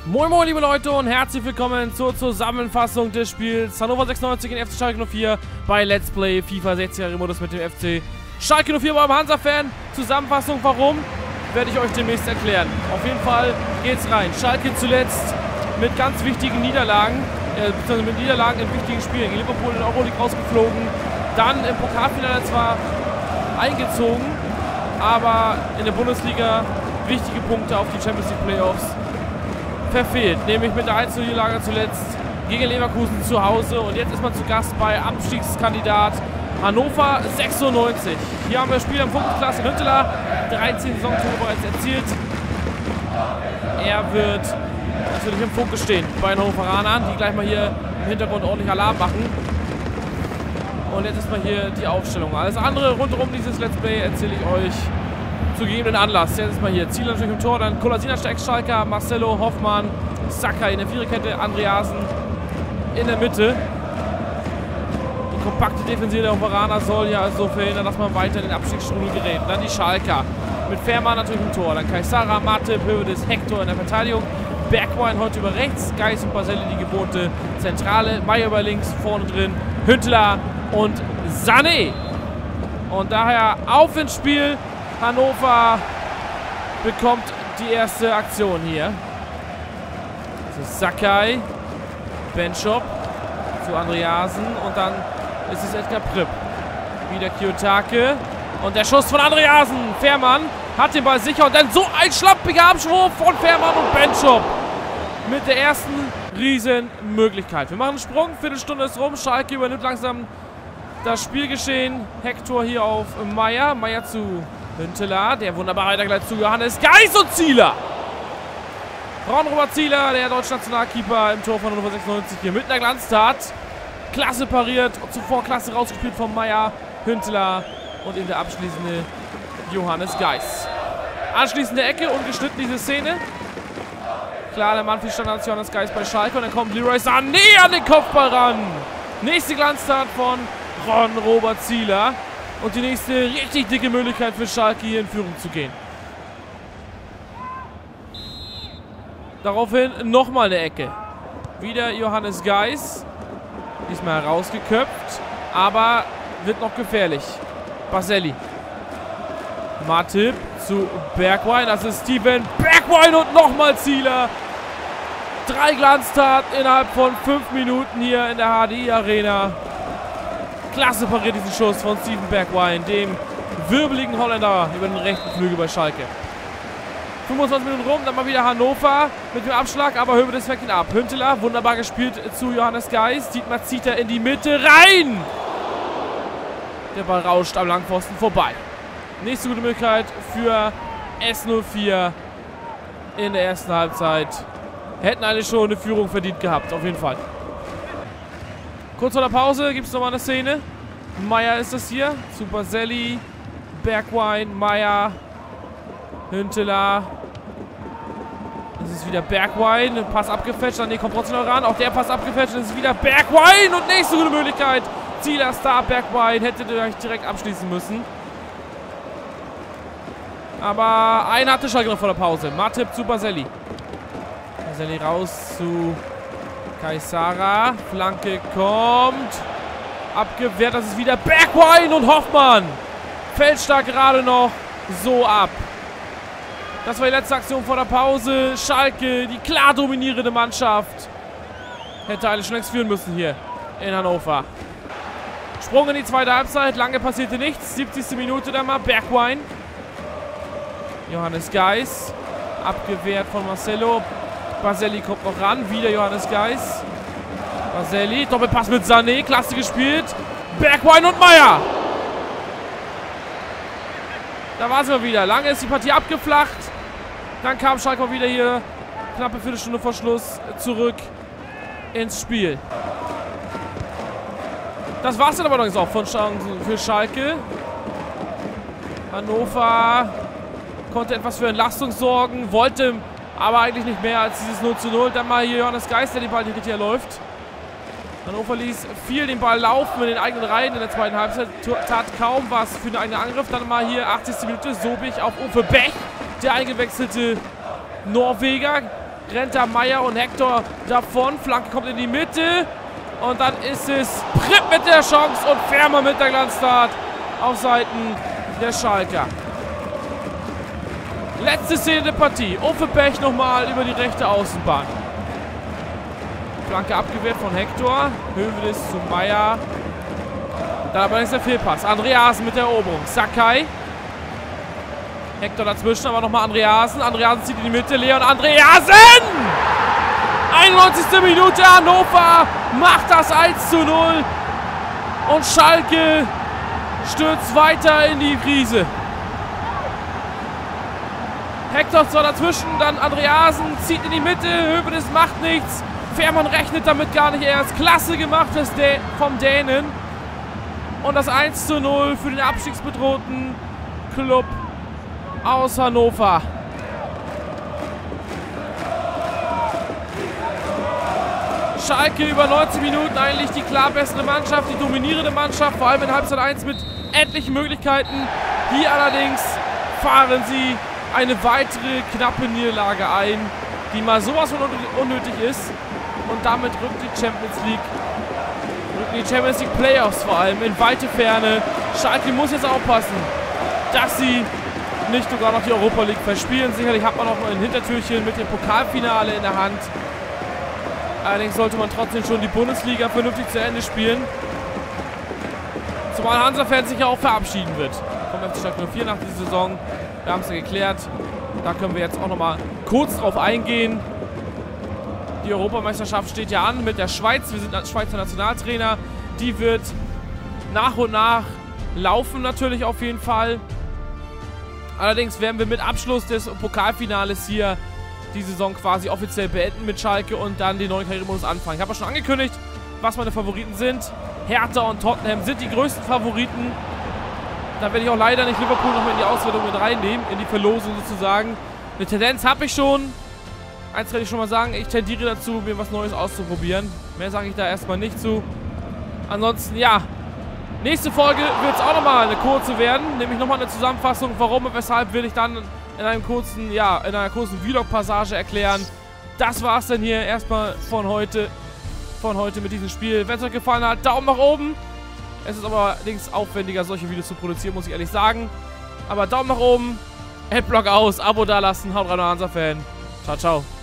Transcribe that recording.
Moin moin liebe Leute und herzlich willkommen zur Zusammenfassung des Spiels Hannover 96 in FC Schalke 04 bei Let's Play FIFA 60er Modus mit dem FC Schalke 04 beim Hansa-Fan. Zusammenfassung warum, werde ich euch demnächst erklären. Auf jeden Fall geht's rein. Schalke zuletzt mit ganz wichtigen Niederlagen, beziehungsweise mit Niederlagen in wichtigen Spielen. Gegen Liverpool in der Euroleague rausgeflogen, dann im Pokalfinale zwar eingezogen, aber in der Bundesliga wichtige Punkte auf die Champions League Playoffs verfehlt, nämlich mit der 1-0-Niederlage zuletzt gegen Leverkusen zu Hause, und jetzt ist man zu Gast bei Abstiegskandidat Hannover 96. Hier haben wir Spieler im Fokus, Klaas Huntelaar, 13 Saisontore bereits erzielt. Er wird natürlich im Fokus stehen bei den Hannoveranern, die gleich mal hier im Hintergrund ordentlich Alarm machen. Und jetzt ist mal hier die Aufstellung. Alles andere rundherum dieses Let's Play erzähle ich euch zu gegebenen Anlass. Jetzt ist mal hier Ziel natürlich im Tor, dann Kolasinac, der Ex-Schalker, Marcelo, Hoffmann, Sakai in der Viererkette, Andreasen in der Mitte. Die kompakte Defensive der Hannoveraner soll ja also verhindern, dass man weiter in den Abstiegsstrudel gerät. Dann die Schalker mit Fährmann natürlich im Tor, dann Kaysara, Matip, Hövedes, Hector in der Verteidigung, Bergwijn heute über rechts, Geis und Baselli die gewohnte Zentrale, Meier über links, vorne drin, Huntelaar und Sané. Und daher auf ins Spiel. Hannover bekommt die erste Aktion hier. Das ist Sakai, Benchop zu Andreasen und dann ist es Edgar Pripp. Wieder Kiyotake und der Schuss von Andreasen. Fährmann hat den Ball sicher und dann so ein schlappiger Abschwurf von Fährmann und Benchop mit der ersten Riesenmöglichkeit. Wir machen einen Sprung, Viertelstunde ist rum, Schalke übernimmt langsam das Spielgeschehen. Hector hier auf Meier, Meier zu Huntelaar, der wunderbar weitergeleitet zu Johannes Geis und Zieler. Ron-Robert Zieler, der deutsche Nationalkeeper im Tor von Hannover 96 hier mit einer Glanztat. Klasse pariert, zuvor klasse rausgespielt von Meier, Huntelaar und in der abschließende Johannes Geis. Anschließende Ecke, ungeschnitten diese Szene. Klar, der Mann für Standards Johannes Geis bei Schalke und dann kommt Leroy Sané an den Kopfball ran. Nächste Glanztat von Ron-Robert Zieler. Und die nächste richtig dicke Möglichkeit für Schalke hier in Führung zu gehen. Daraufhin nochmal eine Ecke. Wieder Johannes Geis. Diesmal herausgeköpft. Aber wird noch gefährlich. Baselli. Matip zu Bergwijn. Das ist Steven Bergwijn und nochmal Zieler. 3 Glanztaten innerhalb von 5 Minuten hier in der HDI Arena. Klasse pariert diesen Schuss von Steven Bergwijn, dem wirbeligen Holländer über den rechten Flügel bei Schalke. 25 Minuten rum, dann mal wieder Hannover mit dem Abschlag, aber Hövedes fängt ihn ab. Huntelaar, wunderbar gespielt zu Johannes Geis. Dietmar zieht er in die Mitte rein. Der Ball rauscht am Langpfosten vorbei. Nächste gute Möglichkeit für S04 in der ersten Halbzeit. Hätten alle schon eine Führung verdient gehabt, auf jeden Fall. Kurz vor der Pause gibt es nochmal eine Szene. Meier ist das hier. Zu Baselli, Bergwijn, Meier, Huntelaar. Das ist wieder Bergwijn. Pass abgefälscht. Dann kommt trotzdem noch ran. Auch der Pass abgefälscht. Das ist wieder Bergwijn. Und nächste gute Möglichkeit. Zieler, Star, Bergwijn. Hätte direkt abschließen müssen. Aber einen hatte Schalke noch vor der Pause. Matip zu Baselli. Baselli raus zu Kaysara, Flanke kommt, abgewehrt, das ist wieder Bergwijn und Hoffmann fälscht da gerade noch so ab. Das war die letzte Aktion vor der Pause. Schalke, die klar dominierende Mannschaft, hätte alle schon längst führen müssen hier in Hannover. Sprung in die zweite Halbzeit, lange passierte nichts, 70. Minute dann mal, Bergwijn. Johannes Geis, abgewehrt von Marcelo. Baselli kommt noch ran. Wieder Johannes Geis. Baselli. Doppelpass mit Sané. Klasse gespielt. Bergwijn und Meier. Da war es mal wieder. Lange ist die Partie abgeflacht. Dann kam Schalke mal wieder hier knappe Viertelstunde vor Schluss zurück ins Spiel. Das war es dann aber noch auch für Schalke. Hannover konnte etwas für Entlastung sorgen. Wollte aber eigentlich nicht mehr als dieses 0:0. Dann mal hier Johannes Geis, der den Ball hier läuft. Hannover ließ viel den Ball laufen in den eigenen Reihen in der zweiten Halbzeit. Tat kaum was für den eigenen Angriff. Dann mal hier 80. Minute Sobich auf Uwe Bech, der eingewechselte Norweger. rennt da Meier und Hector davon. Flanke kommt in die Mitte. Und dann ist es Pripp mit der Chance und Fährmann mit der Glanztat auf Seiten der Schalker. Letzte Szene der Partie. Uffe Pech nochmal über die rechte Außenbahn. Flanke abgewehrt von Hector. Hövedes zu Meier. Dann aber ist der Fehlpass. Andreasen mit der Eroberung. Sakai. Hector dazwischen, aber nochmal Andreasen. Andreasen zieht in die Mitte. Leon Andreasen! 91. Minute. Hannover macht das 1:0. Und Schalke stürzt weiter in die Krise. Hector zwar dazwischen, dann Andreasen zieht in die Mitte. Hövedes macht nichts. Fährmann rechnet damit gar nicht erst. Klasse gemacht vom Dänen. Und das 1:0 für den abstiegsbedrohten Club aus Hannover. Schalke über 90 Minuten eigentlich die klar bessere Mannschaft, die dominierende Mannschaft, vor allem in Halbzeit 1 mit etlichen Möglichkeiten. Hier allerdings fahren sie eine weitere knappe Niederlage ein, die mal sowas von unnötig ist. Und damit rückt die Champions League Playoffs vor allem in weite Ferne. Schalke muss jetzt aufpassen, dass sie nicht sogar noch die Europa League verspielen. Sicherlich hat man noch ein Hintertürchen mit dem Pokalfinale in der Hand. Allerdings sollte man trotzdem schon die Bundesliga vernünftig zu Ende spielen. Zumal Hansa-Fan sich ja auch verabschieden wird vom FC Schalke 04 nach dieser Saison. Wir haben es ja geklärt. Da können wir jetzt auch nochmal kurz drauf eingehen. Die Europameisterschaft steht ja an mit der Schweiz. Wir sind Schweizer Nationaltrainer. Die wird nach und nach laufen natürlich auf jeden Fall. Allerdings werden wir mit Abschluss des Pokalfinales hier die Saison quasi offiziell beenden mit Schalke und dann den neuen Karrieremodus anfangen. Ich habe ja schon angekündigt, was meine Favoriten sind. Hertha und Tottenham sind die größten Favoriten. Da werde ich auch leider nicht Liverpool noch in die Auswertung mit reinnehmen, in die Verlosung sozusagen. Eine Tendenz habe ich schon. Eins kann ich schon mal sagen, ich tendiere dazu, mir was Neues auszuprobieren. Mehr sage ich da erstmal nicht zu. Ansonsten, ja, nächste Folge wird es auch nochmal eine kurze werden. Nämlich nochmal eine Zusammenfassung, warum und weshalb will ich dann in einem kurzen, ja, in einer kurzen Vlog-Passage erklären. Das war's dann hier erstmal von heute mit diesem Spiel. Wenn es euch gefallen hat, Daumen nach oben. Es ist aber allerdings aufwendiger, solche Videos zu produzieren, muss ich ehrlich sagen. Aber Daumen nach oben, Adblock aus, Abo dalassen, haut rein, Hansa-Fan. Ciao, ciao.